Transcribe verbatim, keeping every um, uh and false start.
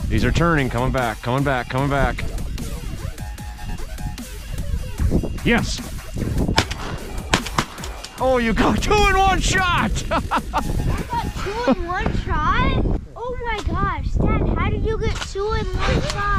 These are turning, coming back, coming back, coming back. Yes. Oh, you got two in one shot. I got two in one shot? Oh my gosh, Dad, how did you get two in one shot?